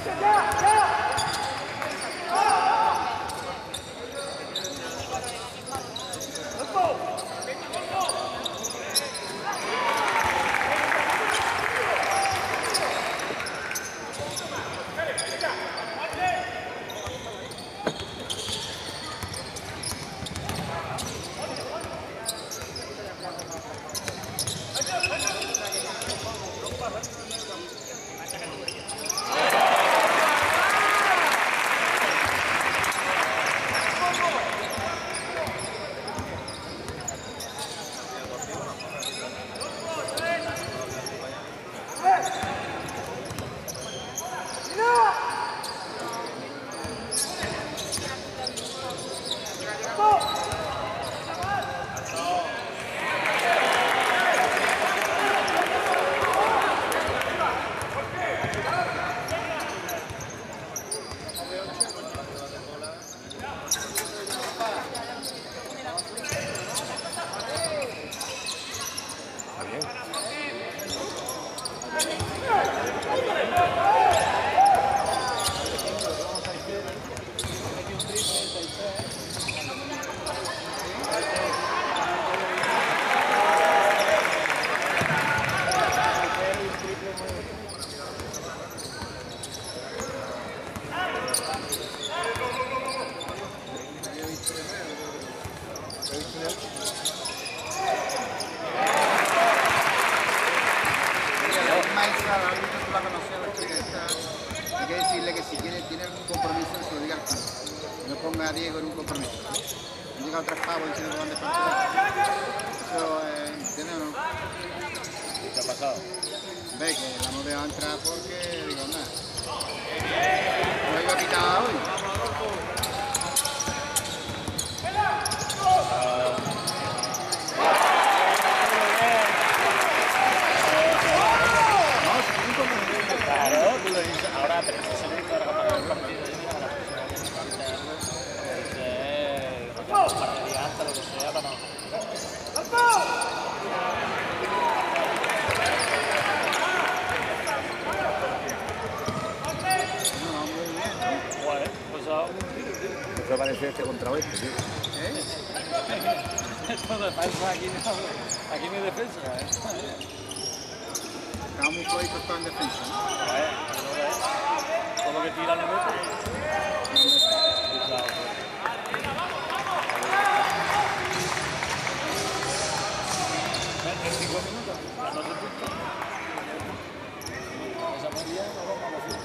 Hay que decirle que si tiene algún compromiso, se lo diga al campo. No ponga a Diego en un compromiso. Han llegado 3 pavos diciendo que van de facturar. Eso, ¿entiendes o no? ¿Qué ha pasado? Ve que la hemos dejado entrar porque, digo, nada. No iba a quitar hoy. Claro, tú lo dices ahora, pero eso se ve que ahora va a pagar el partido y mira la presión. Un par de días antes, lo que sea, para no. Bueno, pues Eso parece este contra oeste, tío. esto defensa aquí no hay defensa, Estamos muy flojito en defensa, ¿no? Todo lo que tira lo mete. En 5 minutos, a 12 puntos. Esa media no vamos a decir.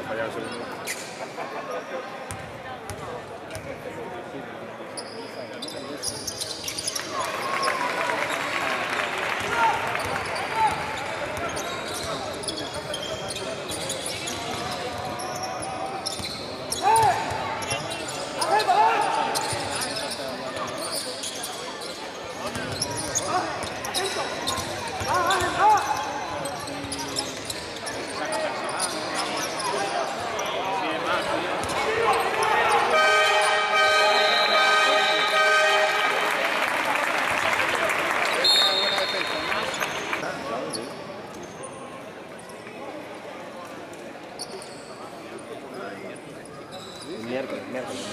ha fallado el segundo. Miércoles.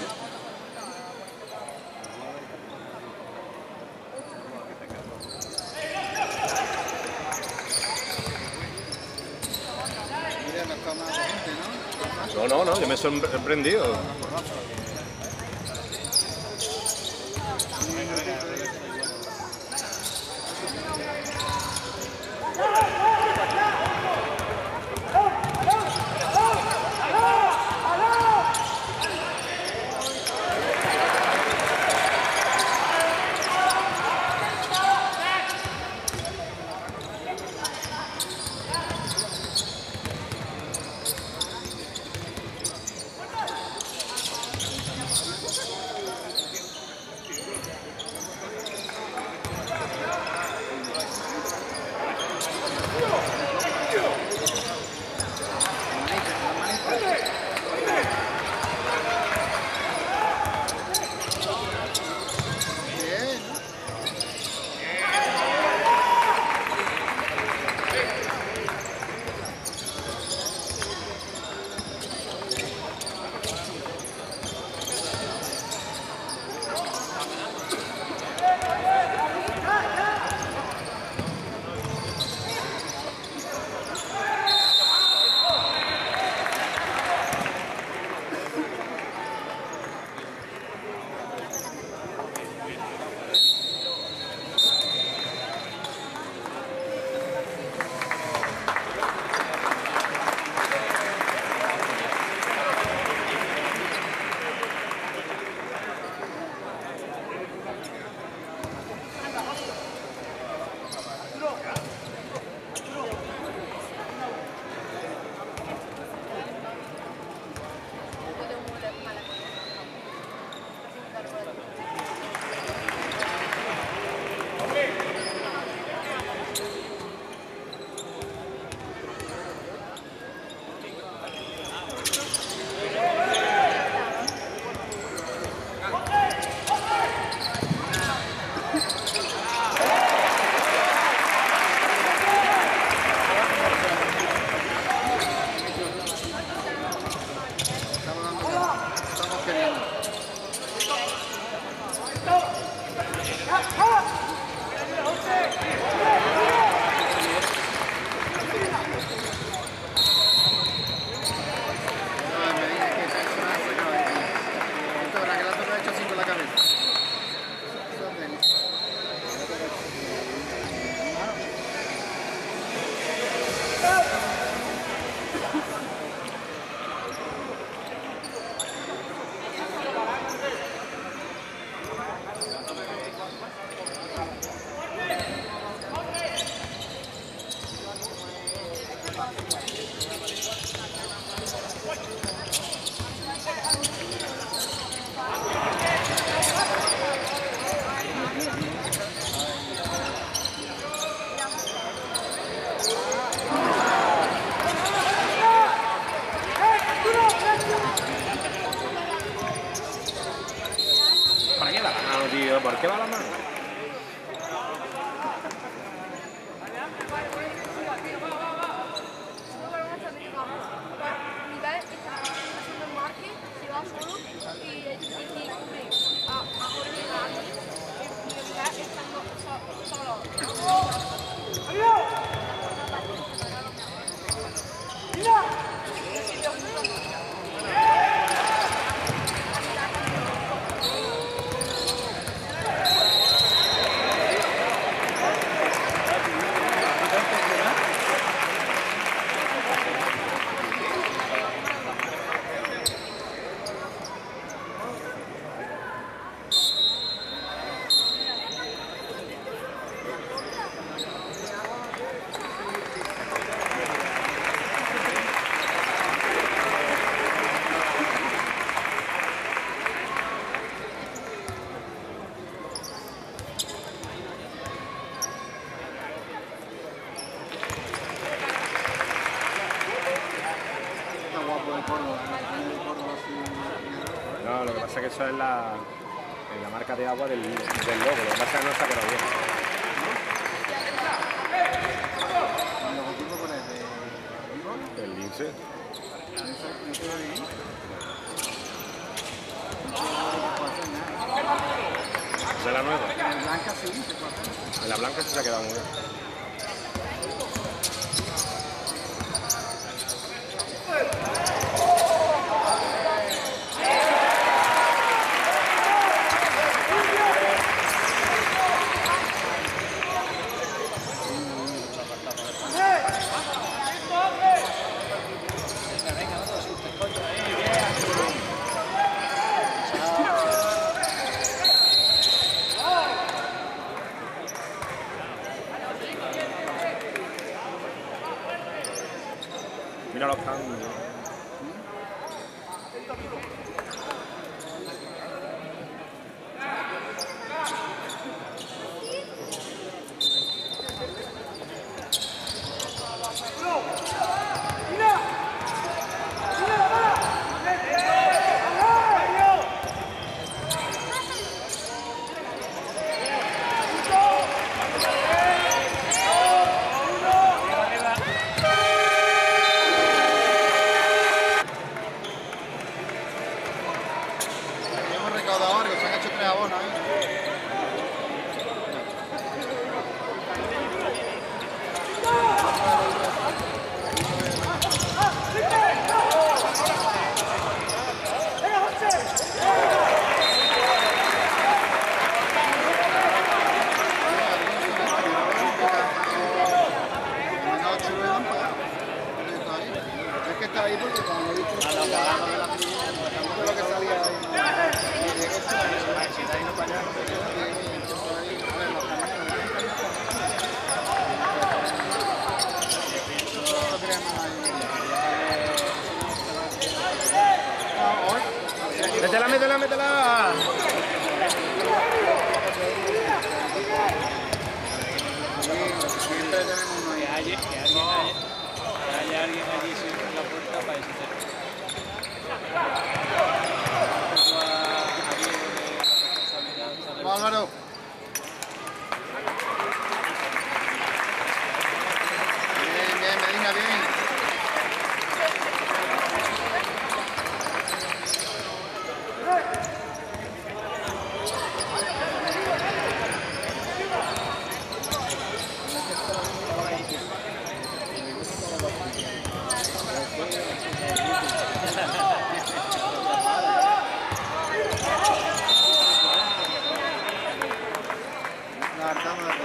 Mira, no está más gente, ¿no? No, yo me he sorprendido. de Córdoba, de Córdoba así. No, lo que pasa es que eso es la marca de agua del logo, lo que pasa es que no se ha quedado bien. El logotipo por el de El lince. Esa es la nueva. En blanca sí, se puede hacer. En la blanca sí se ha quedado muy bien. Mira los cambios. Hemos recaudado algo, se han hecho 3 abonos ahí. Es que está ahí porque como lo he visto, lo que salía ahí. Si está yendo para allá, ¡Métela, métela, métela! Siempre tenemos uno ahí. que haya alguien allí siempre en la puerta para decirte. Vamos, Álvaro. Bien, bien, Medina, bien. Nos hartamos de todo.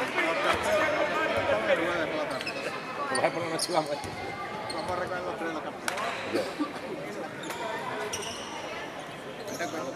Pues vas a poner una chula más. Vamos a recoger los 3 de los campos. De acuerdo.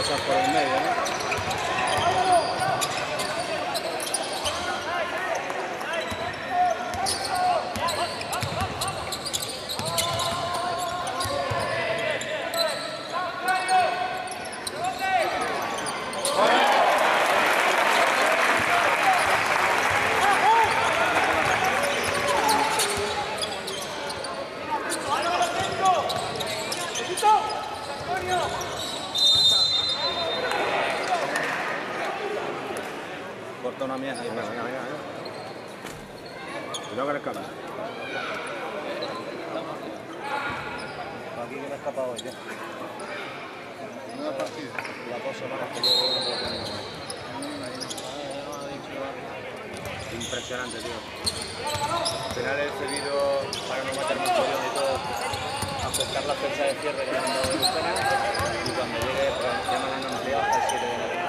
pasar por el medio, ¿no? Corta una mierda. Venga. Cuidado con el cambio. Aquí que me he escapado hoy, ya. Nueva partida. La cosa para que yo veo lo que Impresionante, tío. Al final he decidido, para no meter mucho lío y todo, aceptar la fecha de cierre que me han dado de Lucena y cuando llegue, pues ya me la han ampliado hasta el 7 de enero.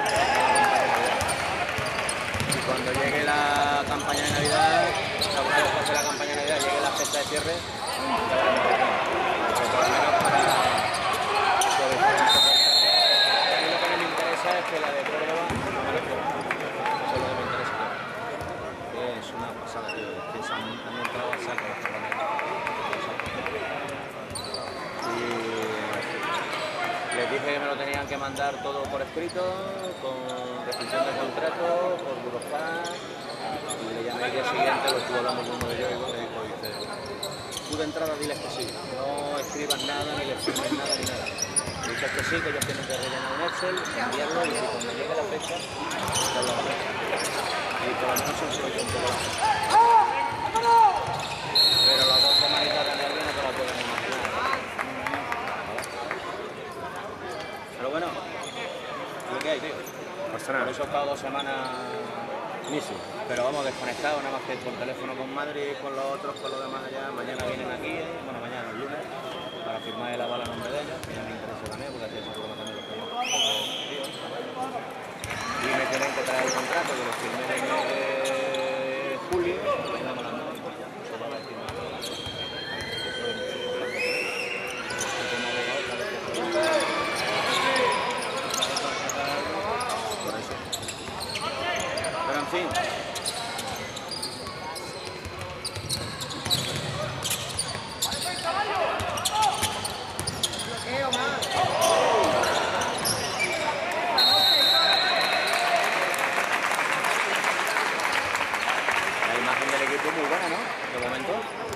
Y cuando llegue la campaña de Navidad, o sea, una vez pase la campaña de Navidad, llegue la fecha de cierre, ya veremos de qué. Porque por lo menos para suavizar un poco. A mí lo que no me interesa es que la de Córdoba no me lo ponga. Eso es lo que me interesa. Es una pasada, tío. Es que han entrado a saco los cabrones. Y les dije que me lo tenían que mandar todo por escrito, con rescisión de contrato, por Burofax. Y le llamé el día siguiente, lo estuve hablando con uno de ellos y le dijo, dice, tú de entrada diles que sí, no escribas nada, ni les firmes nada, ni nada. Dices que sí, que ellos tienen que rellenar un Excel, enviarlo y si cuando llegue la fecha, ya lo harán. Y por lo menos se lo hizo un poco la fecha. Pero las 2 semanitas de nervios no te la pueden imaginar. Pero bueno, lo que hay, tío. Por eso he estado 2 semanas mismo. Pero vamos, desconectados, nada más que por teléfono con Madrid, con los otros, con los demás allá. Mañana vienen aquí, bueno, mañana el lunes, para firmar el aval a nombre de ellos, que ya me interesa también, porque así ese problema también lo tengo un poco tío. Y me tienen que traer el contrato, que lo firmé en el mes de julio, pues ya me lo han dado. Eso va a decir más. Eso es importante. Yo como abogado, sabes que por eso. Pero en fin. La imagen del equipo es muy buena, ¿no? De momento.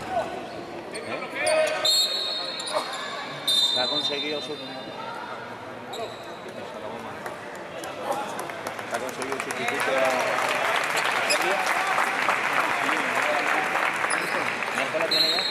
Se ha conseguido su... Se ha conseguido un sustituto a Serbia. ¿No la tiene ya?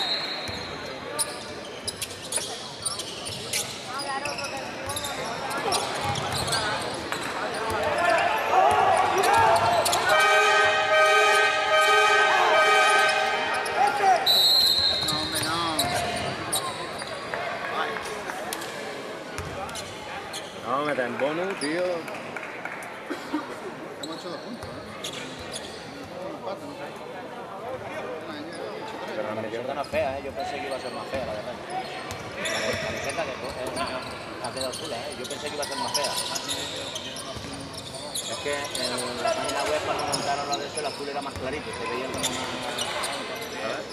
No, meta en bonus, tío. Hemos hecho 2 puntos, Un empate, no sé. Pero La camiseta no es fea, ¿eh? Yo pensé que iba a ser más fea, la verdad. La camiseta que ha quedado chula, ¿eh? Yo pensé que iba a ser más fea. Es que en la página web cuando montaron lo de eso, el azul era más clarito, se veía como más...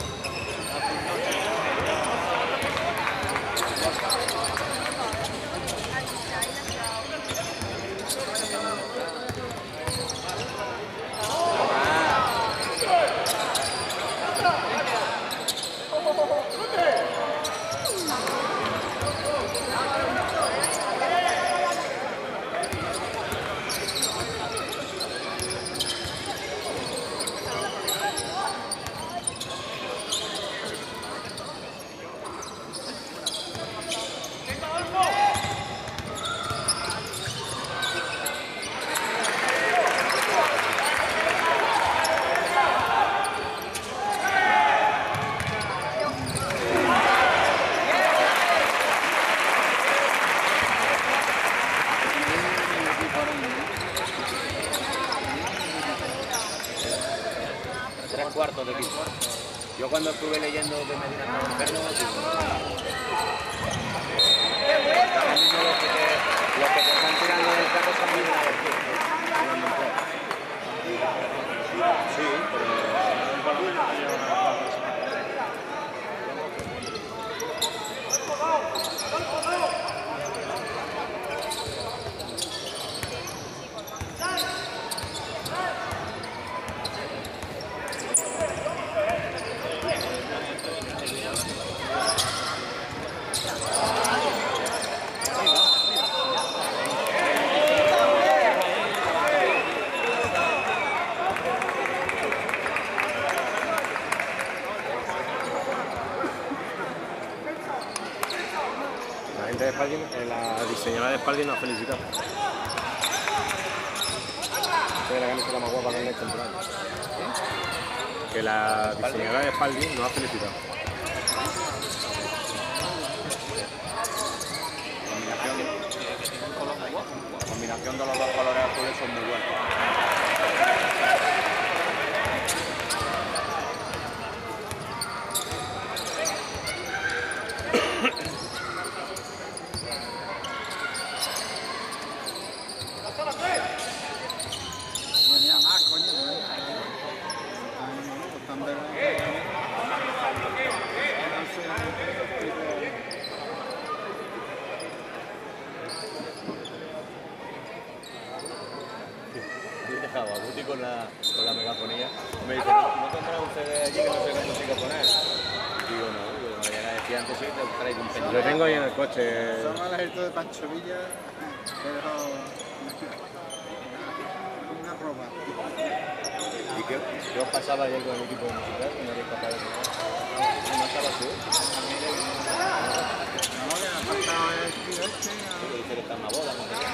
cuartos de equipo. Yo cuando estuve leyendo que Medina estaba enfermo, ahora mismo lo que gente de Spalding, la diseñadora de Spalding nos ha felicitado. Esta es la camiseta más guapa que han hecho en Prado. Que la diseñadora de Spalding nos ha felicitado. La combinación de los dos colores azules son muy buenos. Venía más, coño. Yo he dejado a Guti con la megafonía. Me dice, ¿no tendrás un CD allí que no sé qué música poner? Digo, no, digo, ya le decía antes, sí, te traigo un peñón. Lo tengo ahí en el coche. Son malas el de Pancho Villa, pero una ropa. ¿Y qué os pasaba ayer con el equipo de musical? ¿Que no eres capaz de poner? ¿No estabas tú? No, que ha pasado el tío este. Sí, dice que está en una boda, no sé qué.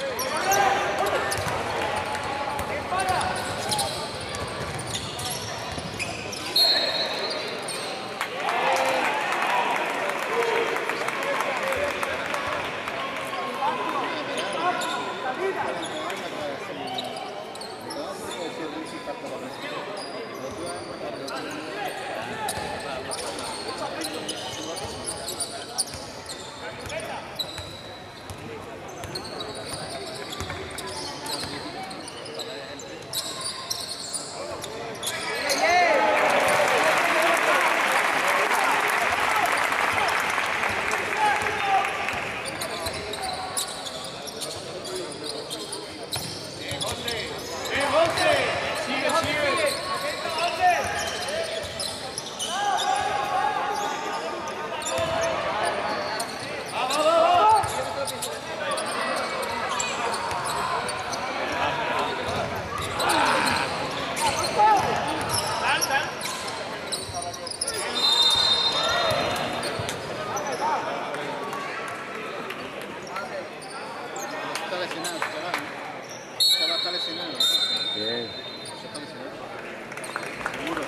Está lesionado, chaval. Chaval está lesionado. Bien. Está lesionado. Seguro.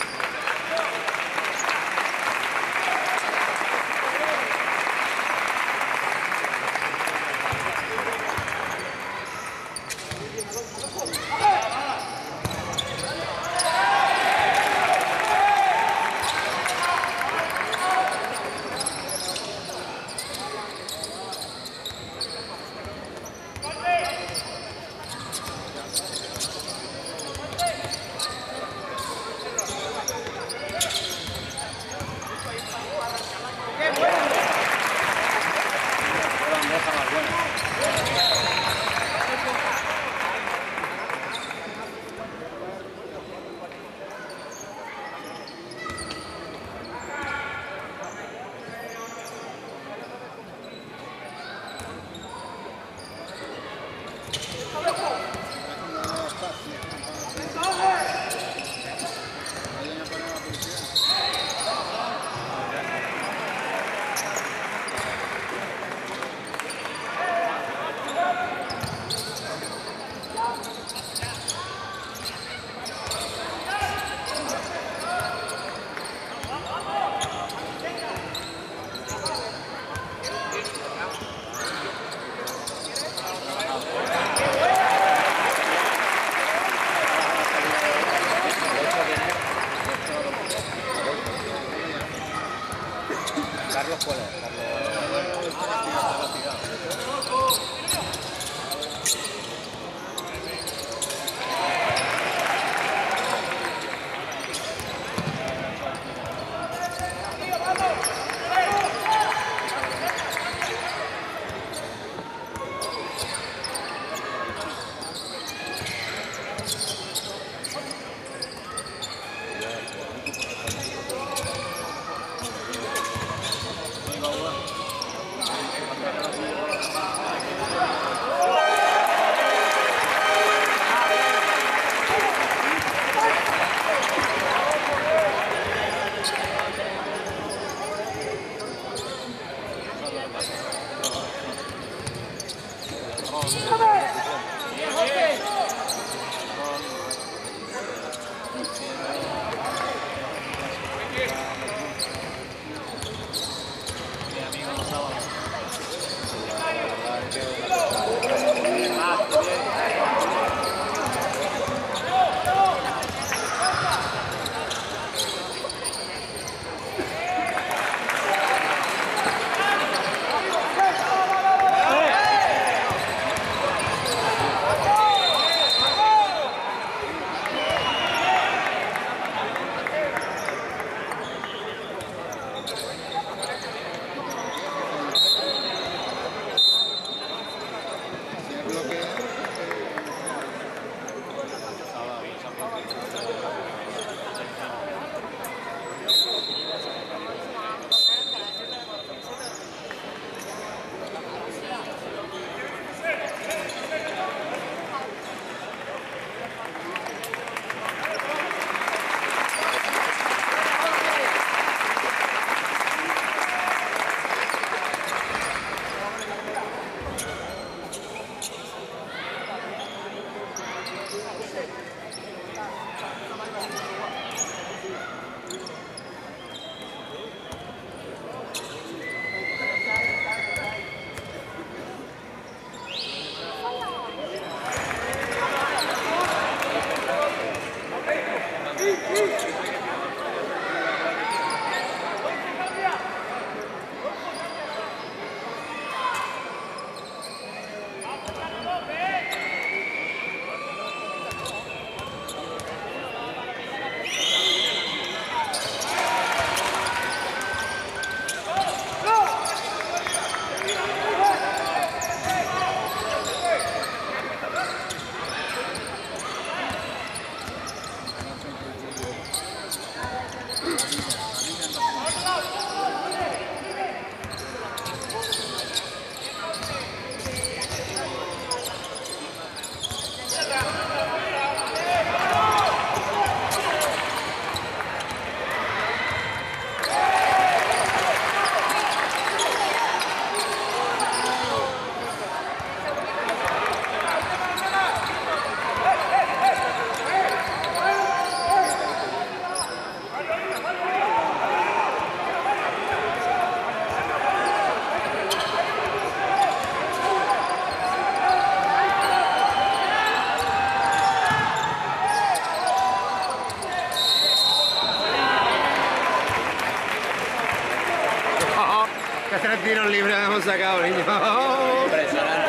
3 tiros libres hemos sacado, niño. Impresionante,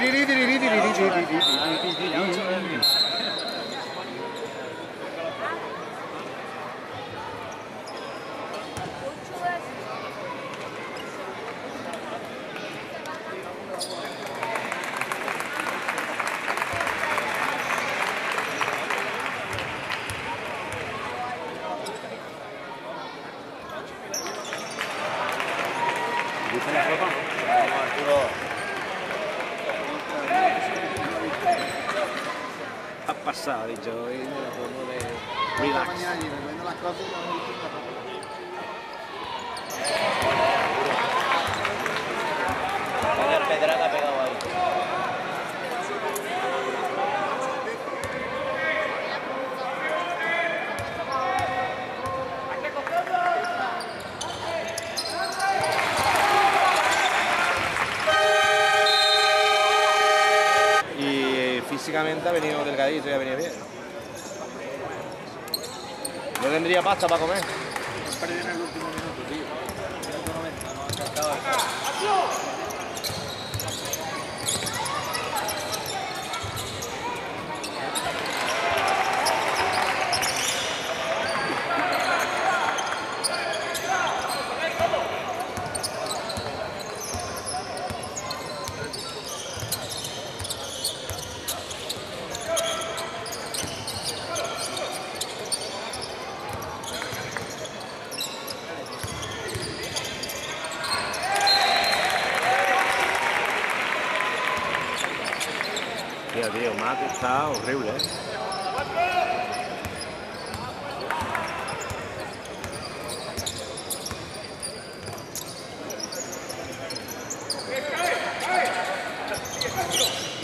vamos. ¿Viste la ropa? Has pasado, dicho, hoy me la pongo de relax. Mañana y recogiendo las cosas y nos vamos a la ropa. Joder, pedrada pegado ahí. Físicamente ha venido delgadito y ha venido bien. No tendría pasta para comer. Perdió en el último minuto, tío. Minuto 90, no ha acercado el Tío, Mate está horrible, ¿eh?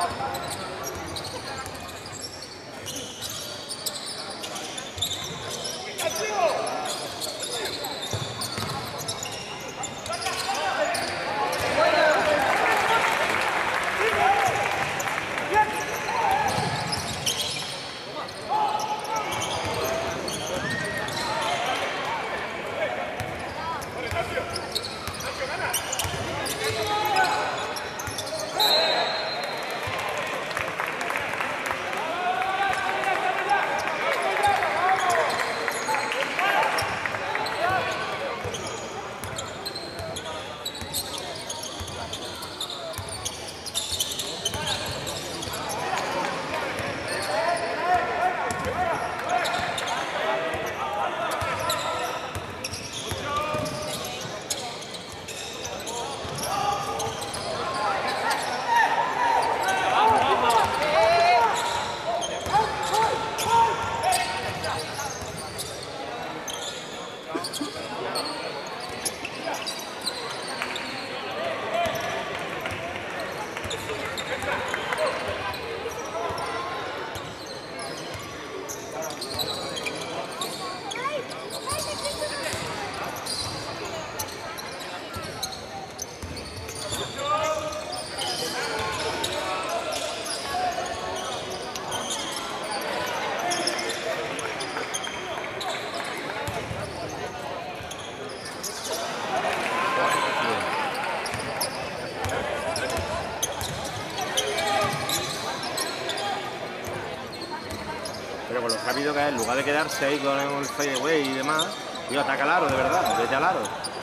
Pero con lo rápido que es, en lugar de quedarse ahí con el fadeaway y demás, tío, ataca al aro, de verdad, vete al aro.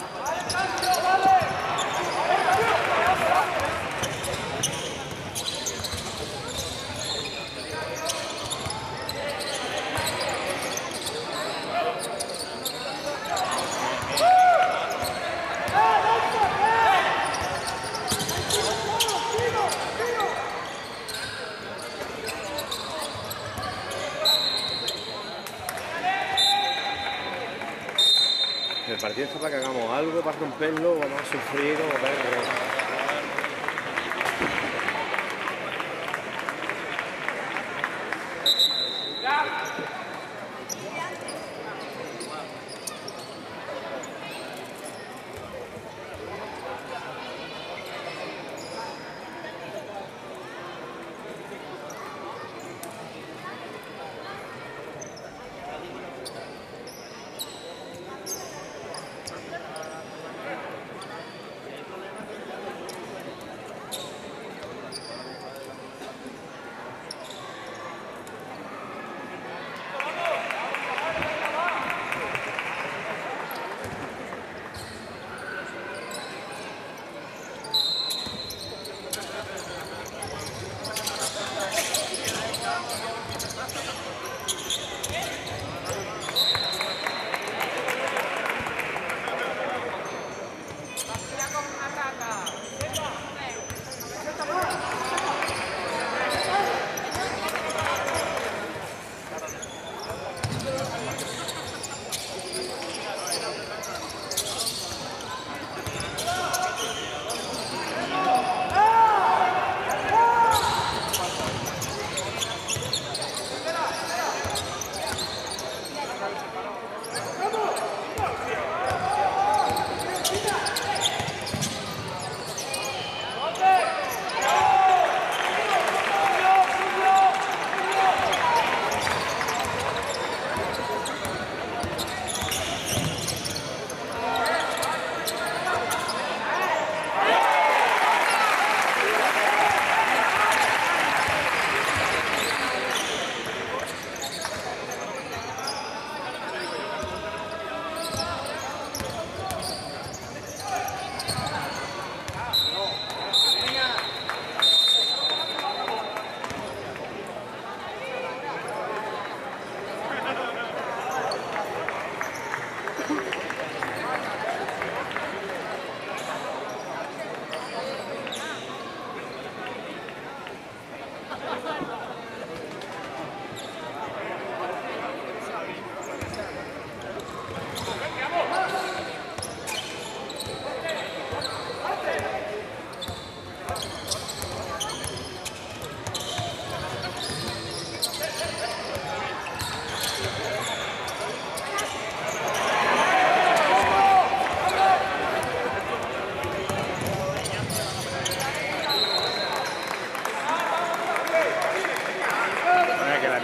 El partido está para que hagamos algo, para romperlo, vamos a sufrir o ver.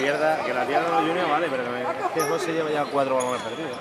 pierda los juniors, vale, pero es que José lleva ya 4 balones perdidos.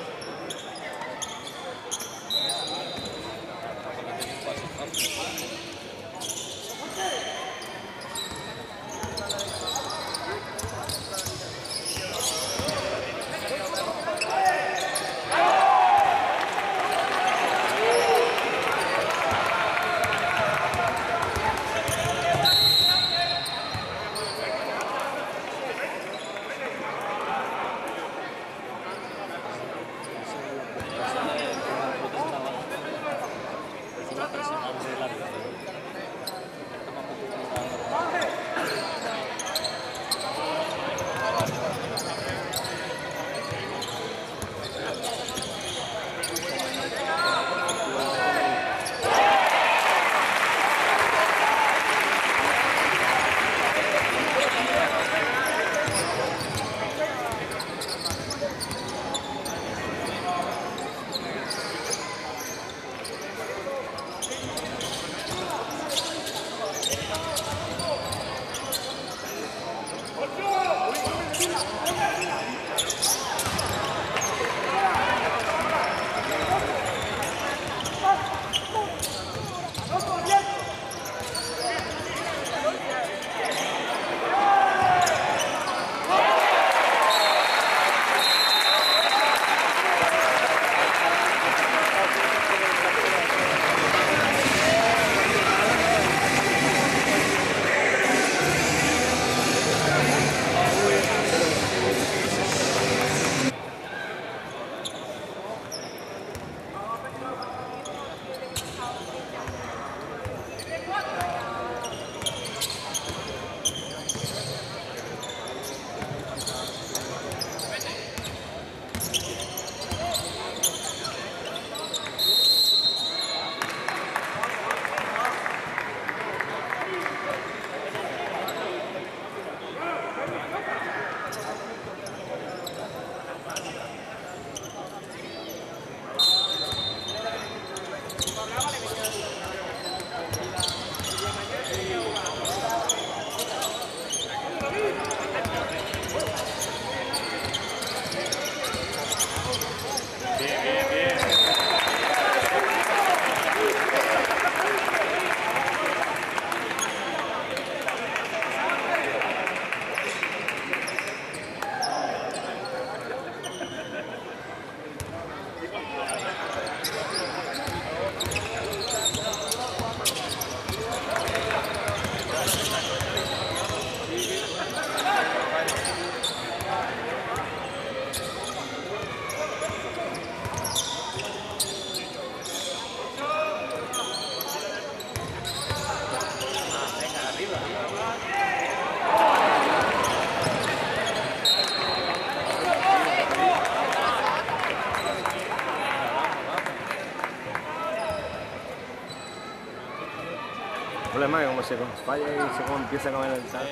El problema es que como se falla y se empieza a comer el tal.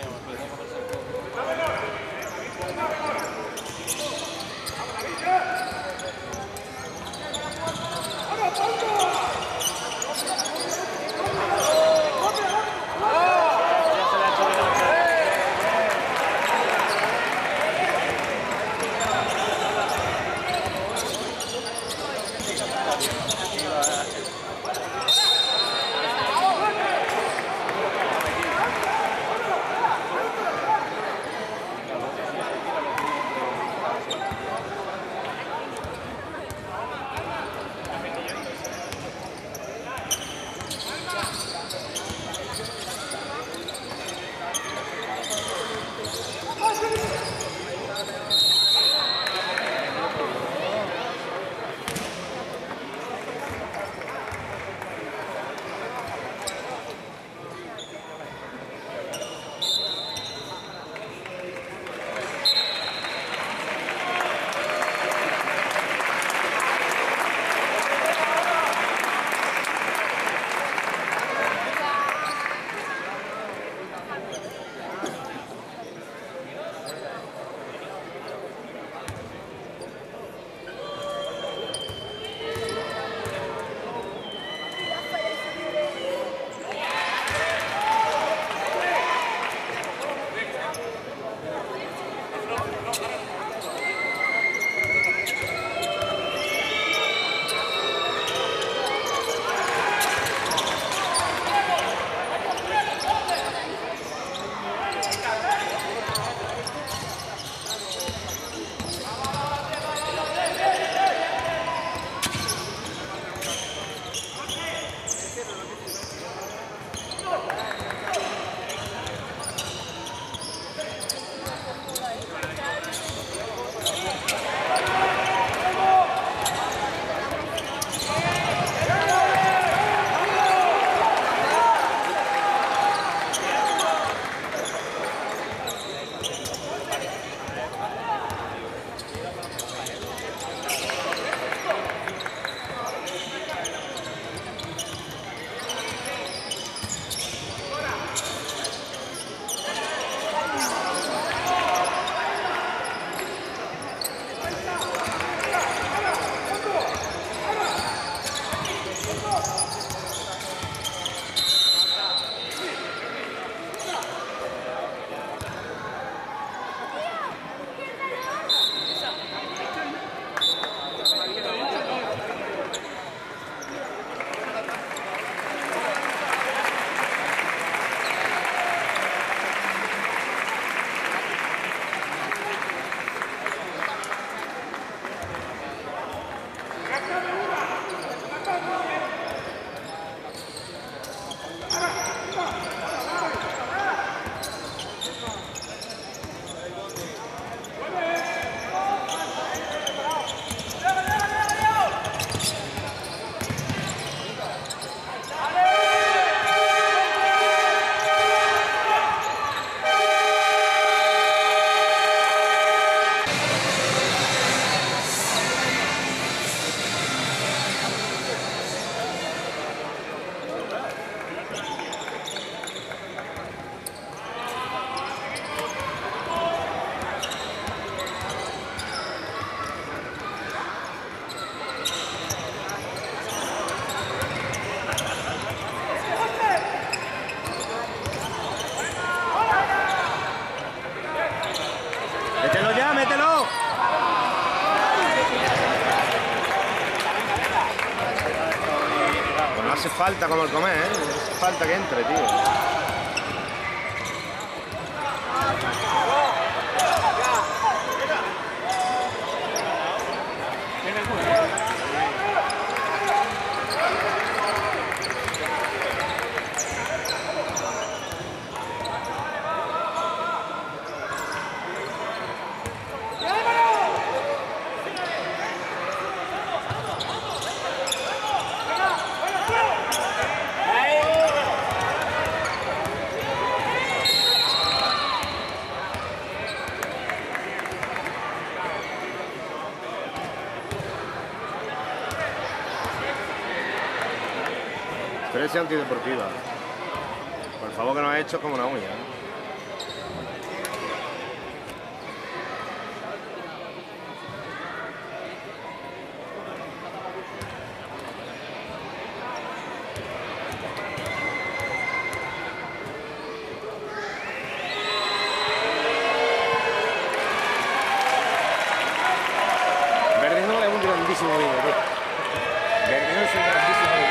falta como el comer, ¿eh? Es falta que entre, tío. Experiencia antideportiva. Por favor que nos ha hecho como una uña, ¿no? Verdejo es un grandísimo vino, tío. Verdejo es un grandísimo vino.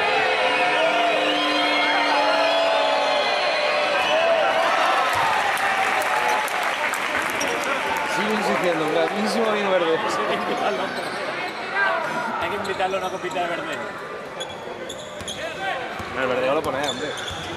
Sigo insistiendo, grandísimo vino verde. Hay que invitarlo a una copita de verdejo. El verdejo lo ponéis, hombre.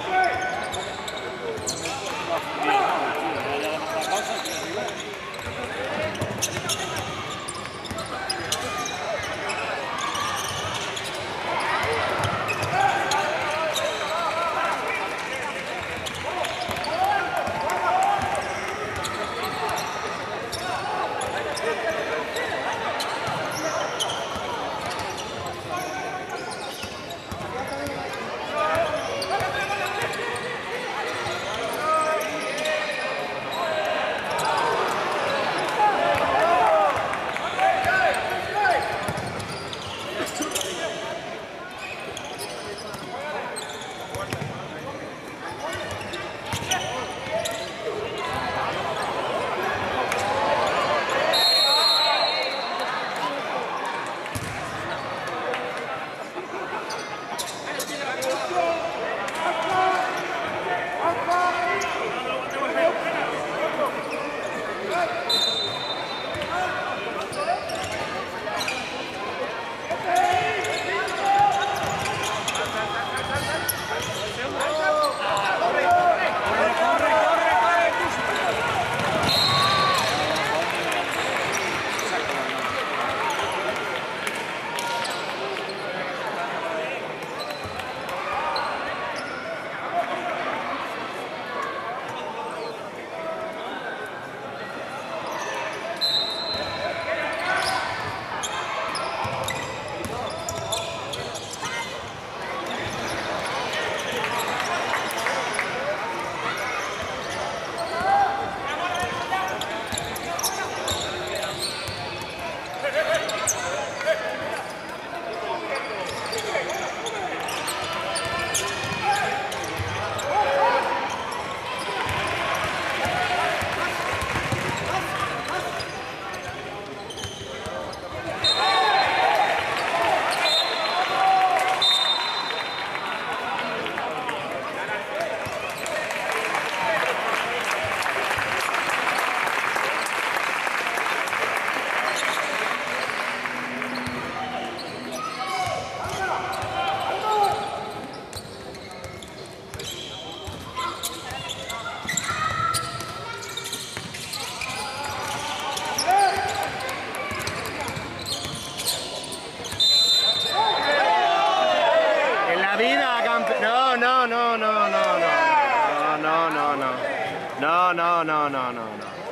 No.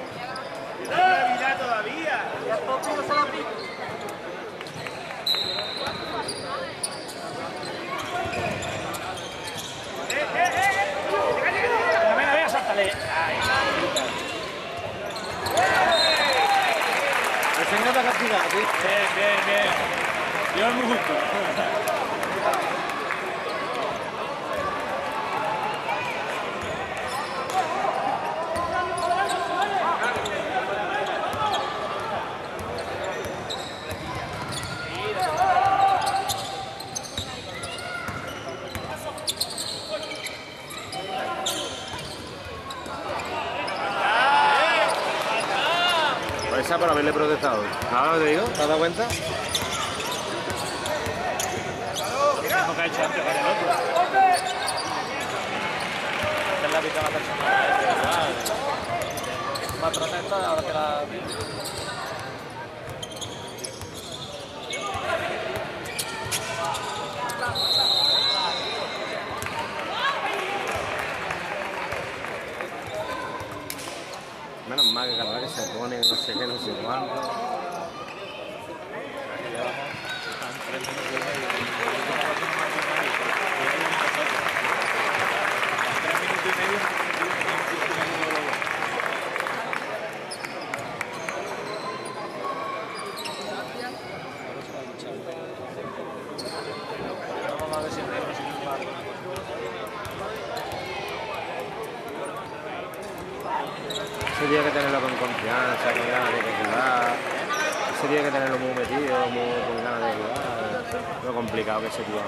¡Es Navidad todavía! Venga, sáltale. El señor de cantidad, ¿sí? Bien. Yo es muy justo. mesa por haberle protestado. Ahora te digo, ¿te has dado cuenta? Lo que ha hecho antes con el otro. Esta es la vida de la persona. Va a protestar, ahora que la... Menos mal que cada vez que se pone, no sé qué, no sé cuánto. Ese día hay que tenerlo con confianza, con ganas de jugar. Ese día hay que tenerlo muy metido, con ganas de jugar. Lo complicado que se tío.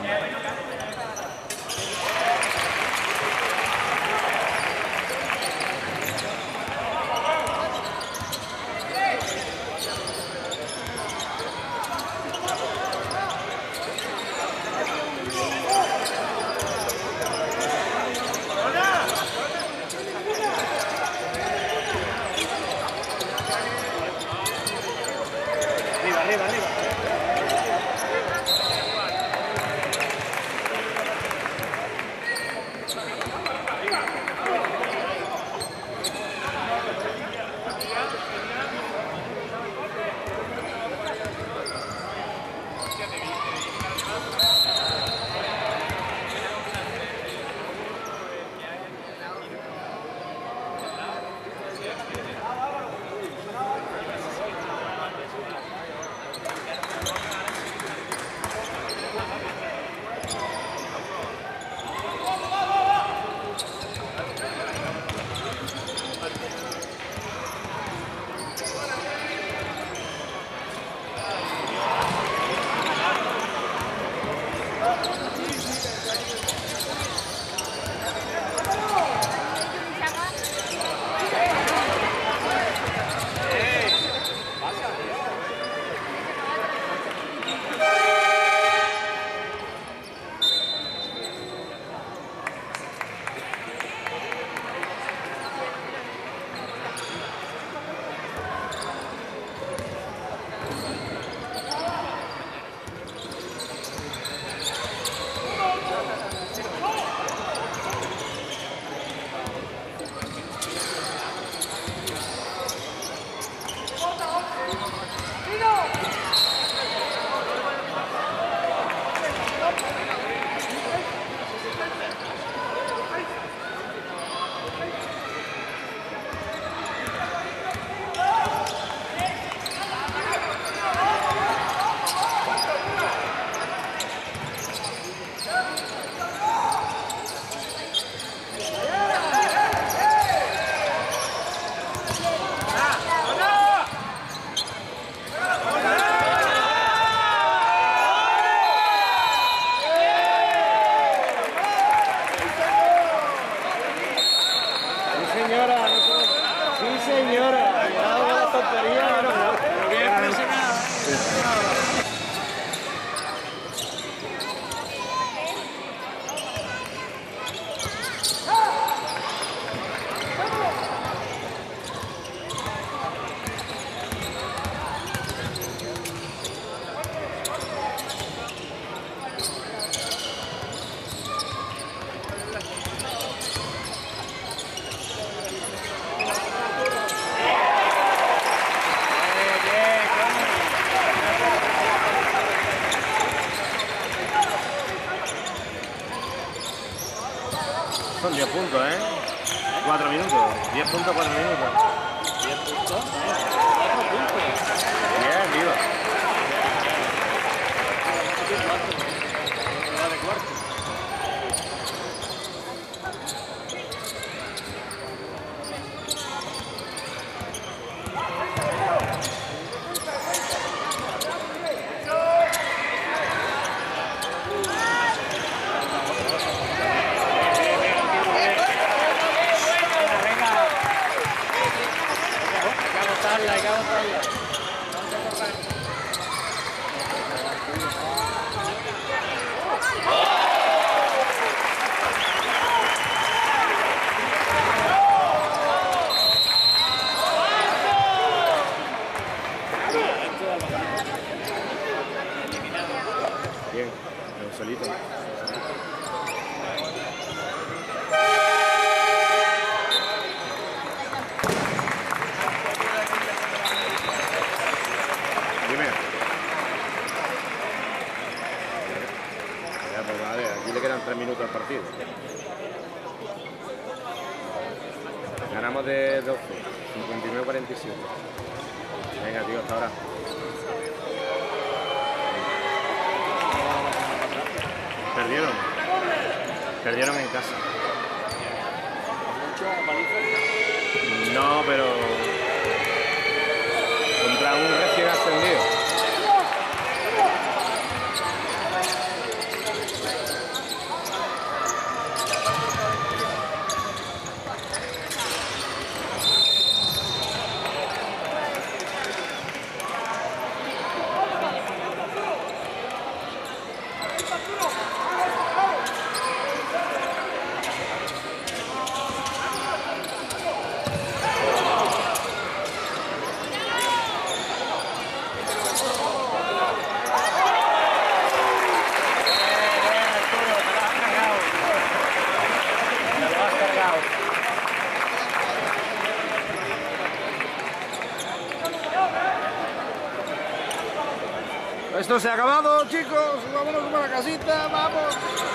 Arriba, arriba. Son 10 puntos, ¿eh? 4 minutos. 10 puntos, 4 minutos. 10 puntos. 4 puntos. Bien, viva. De cuarto. Bien, Joselito. Dime. Ya, pues vale, aquí le quedan 3 minutos al partido. Ganamos de 12, 59-47. Venga, tío, hasta ahora. Perdieron en casa. No, pero contra un recién ascendido. Esto se ha acabado, chicos. Vámonos para la casita, vamos.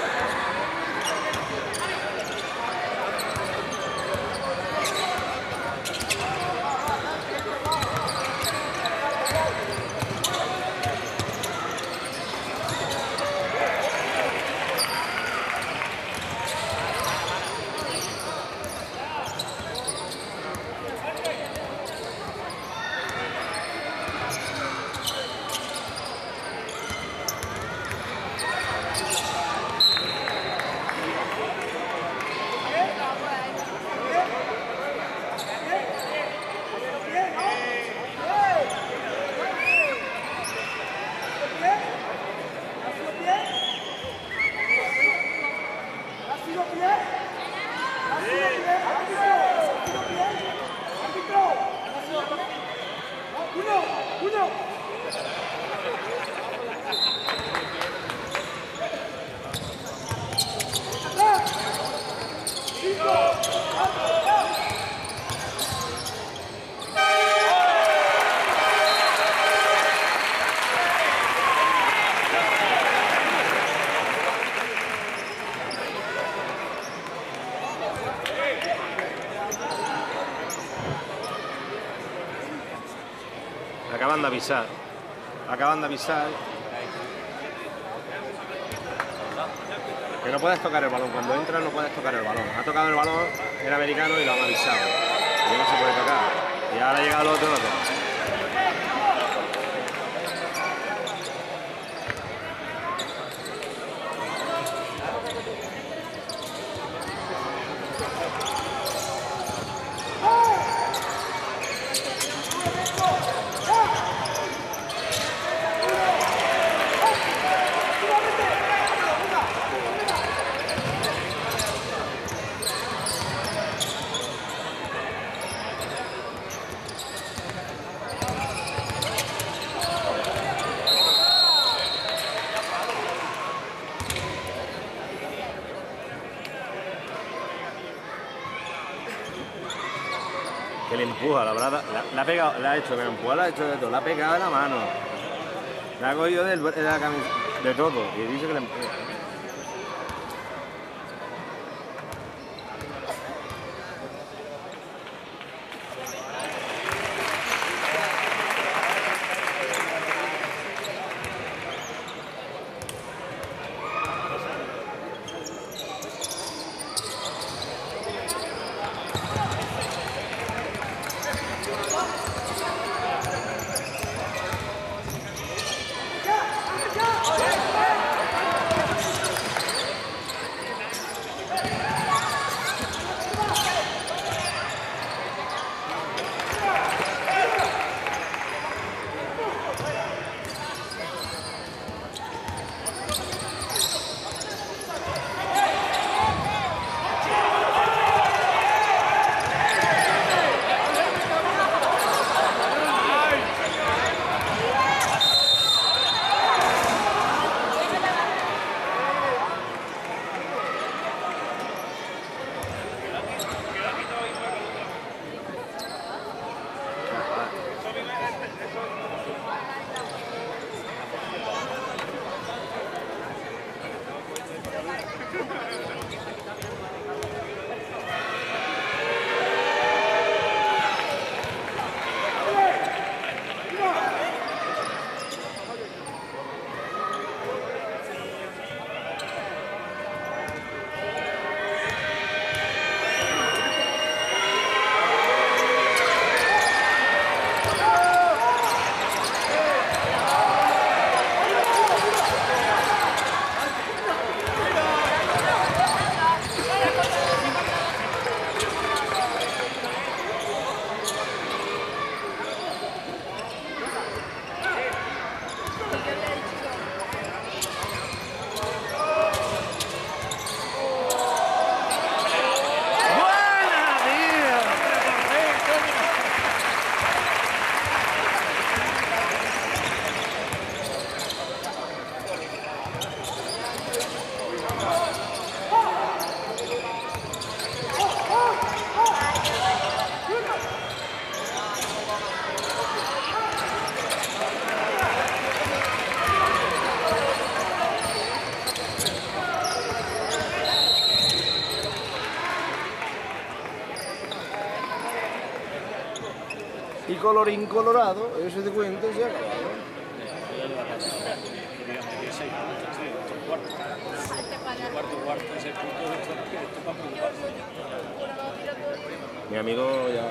Acaban de avisar que no puedes tocar el balón. Cuando entras no puedes tocar el balón. Ha tocado el balón el americano y lo han avisado. Y no se puede tocar. Y ahora ha llegado el otro. Que le empuja, la verdad, la ha pegado, la ha hecho, que le empuja, la ha hecho de todo, la ha pegado en la mano, la ha cogido de la camisa, de todo, y dice que le empuja. Y colorín colorado, ese de cuento se ha acabado. Mi amigo ya...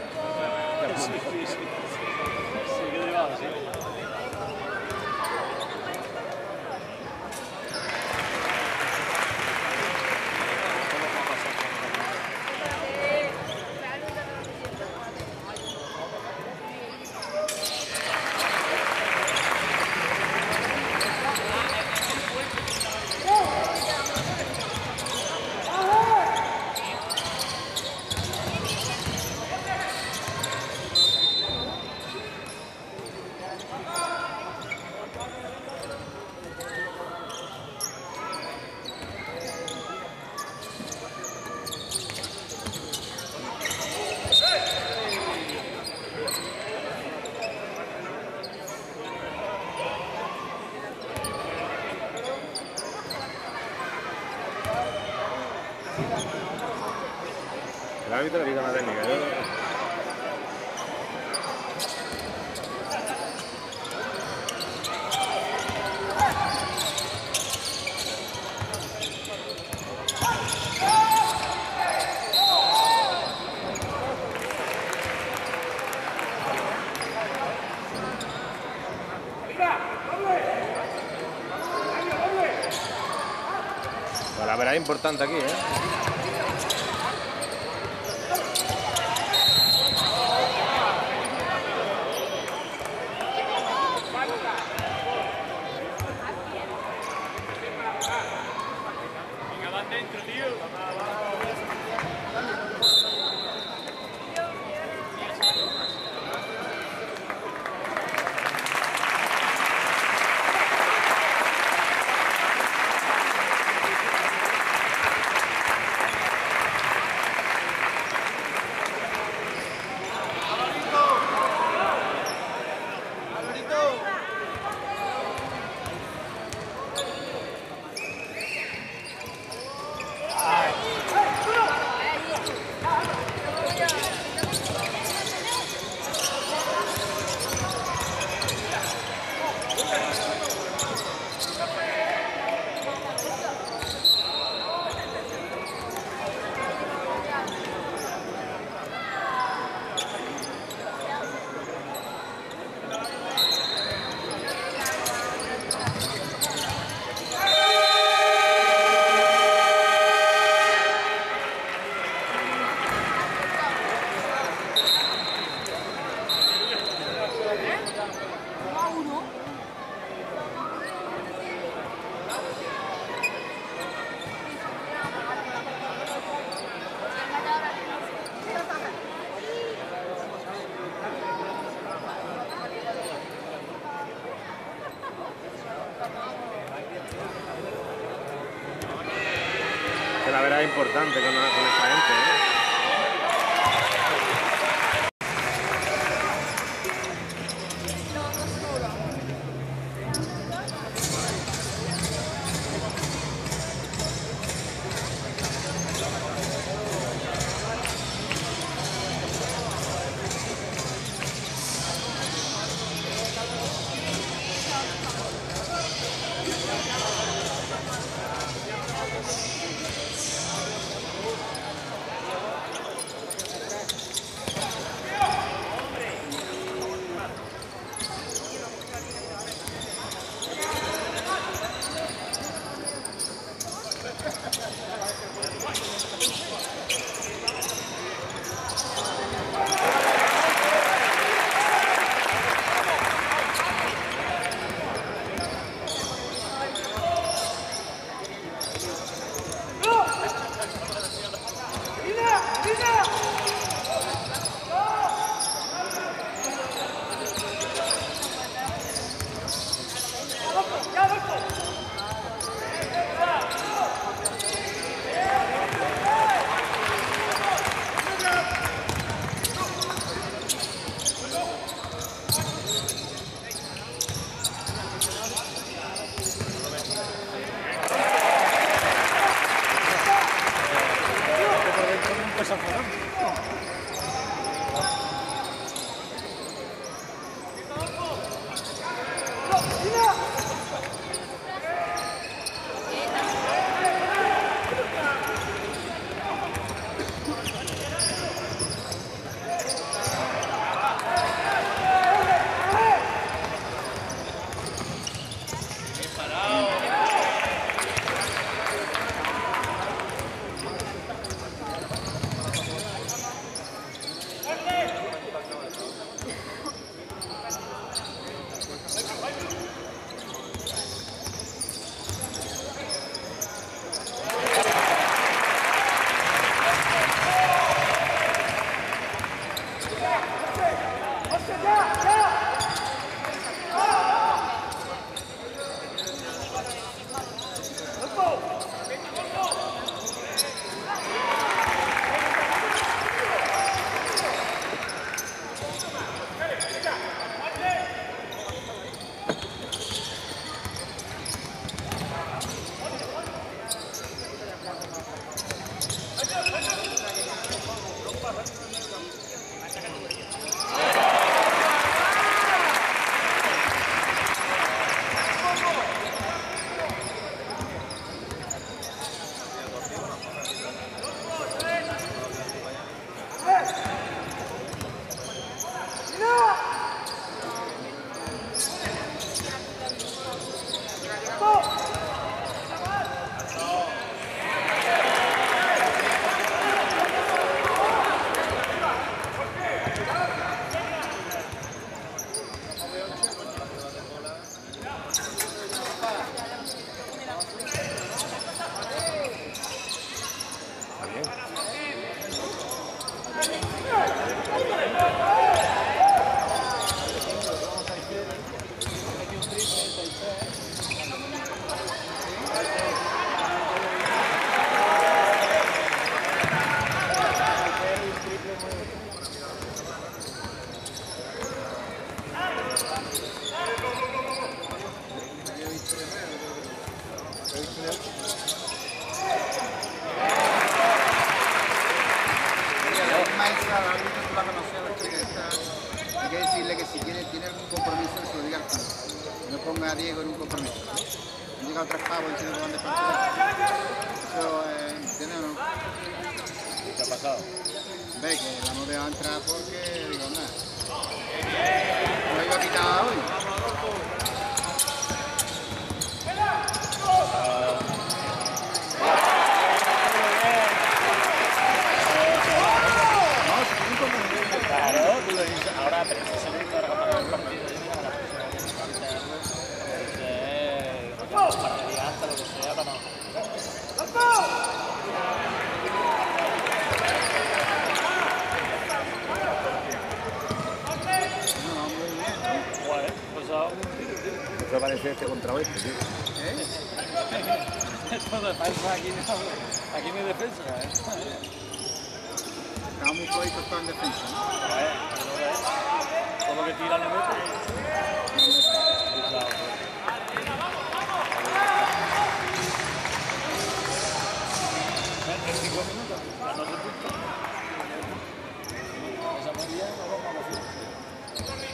El árbitro le pide una técnica. La verdad es importante aquí, ¿eh? La verdad es importante con esta gente, ¿eh? Hay que decirle que si tiene algún compromiso, se lo diga al club. No ponga a Diego en un compromiso. Han llegado 3 pavos diciendo que van de partido. Eso, ¿entiendes o no? ¿Qué ha pasado? Ve que la hemos dejado entrar porque, digo, nada. Lo iba a quitar hoy. Claro, tú le dices, ahora precisamente ahora que para el partido, yo mira la próxima vez un par de días antes, lo que sea, para no. Bueno, pues Eso parece este contra oeste, tío. esto de defensa aquí no hay defensa, Estamos muy flojos todos en defensa, ¿no? Todo lo que tira le mete. En 5 minutos, ya no se punto. Esa media no vamos a la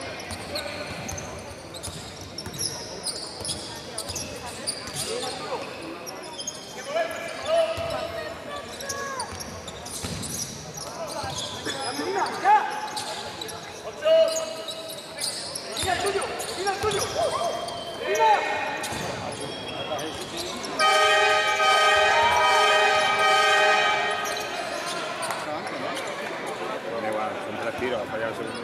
Da igual, son 3 tiros, ha fallado el segundo.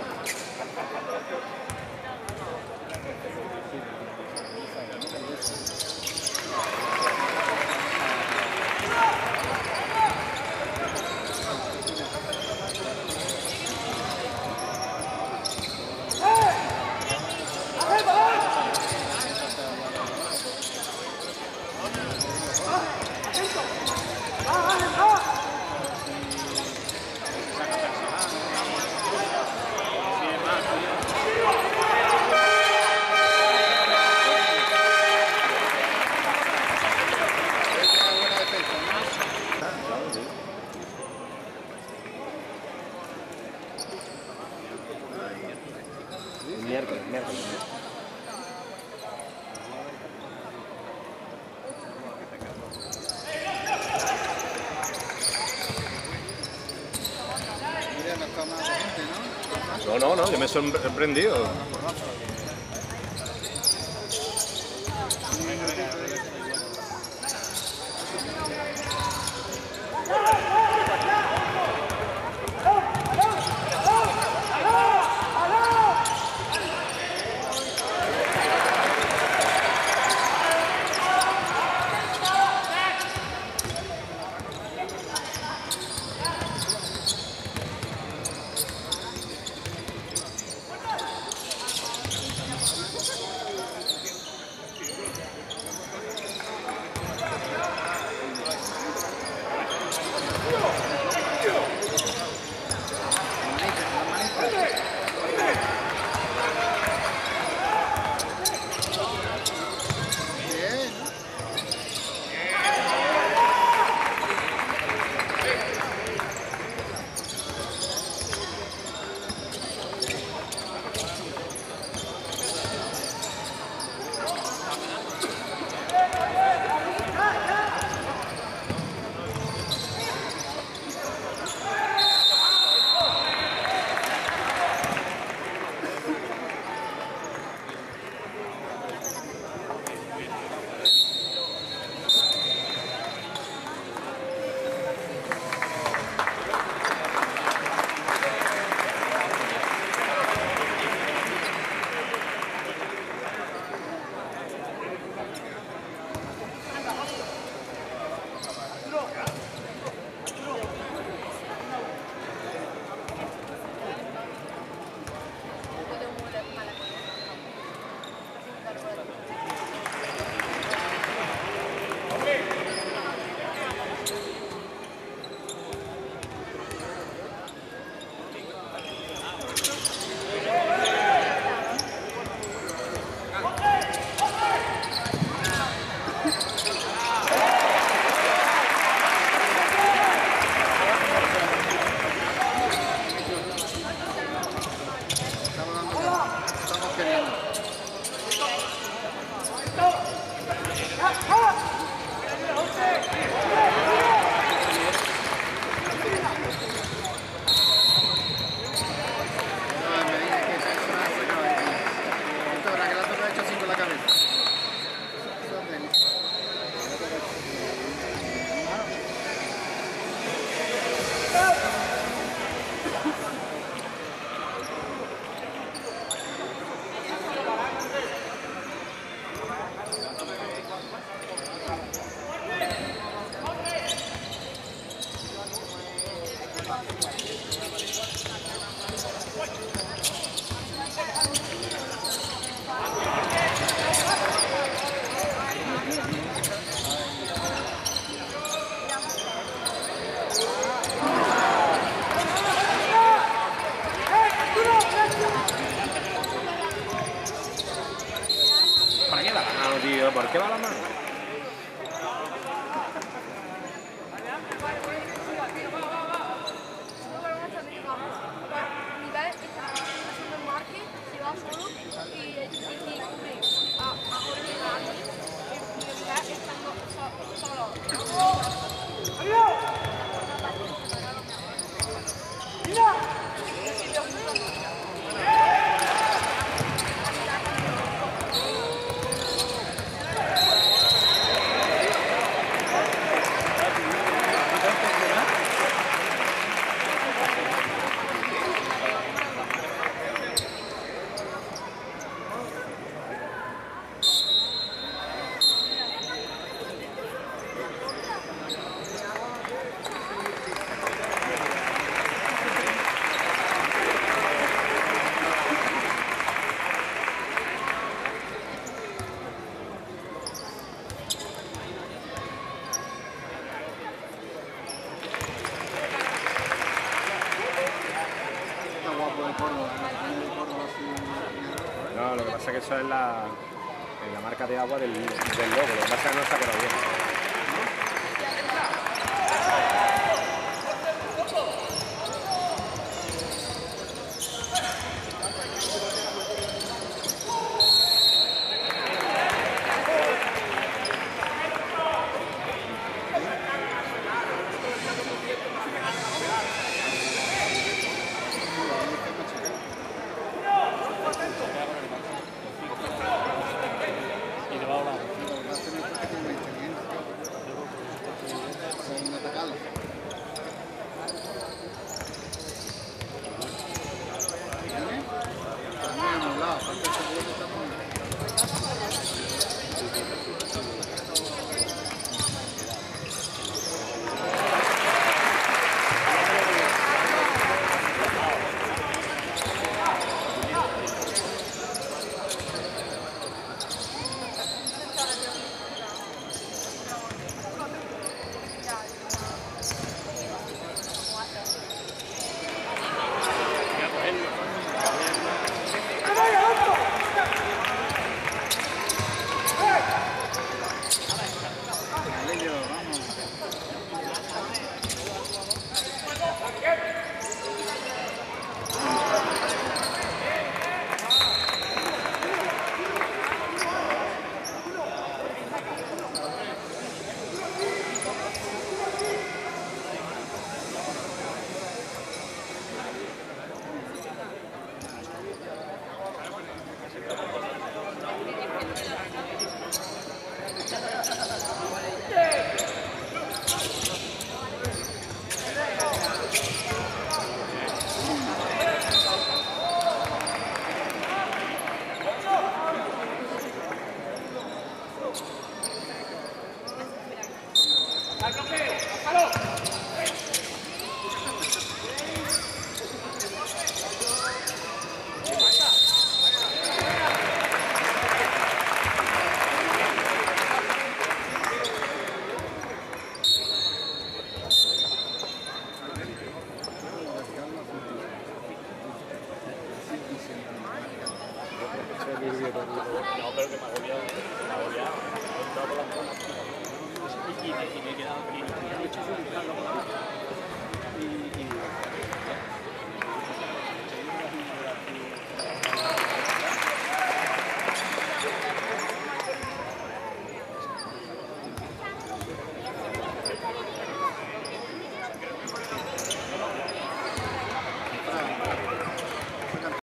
Miércoles. Mira, no está más gente, ¿no? No, yo me he sorprendido. qué va la mano? Está guapo el Córdoba, el Córdoba así. No, lo que pasa es que eso es la marca de agua del logo. Lo que pasa es que no está quedado bien. No, pero que me ha agobiado. Me ha agobiado. He entrado por la zona. Y me he quedado aquí.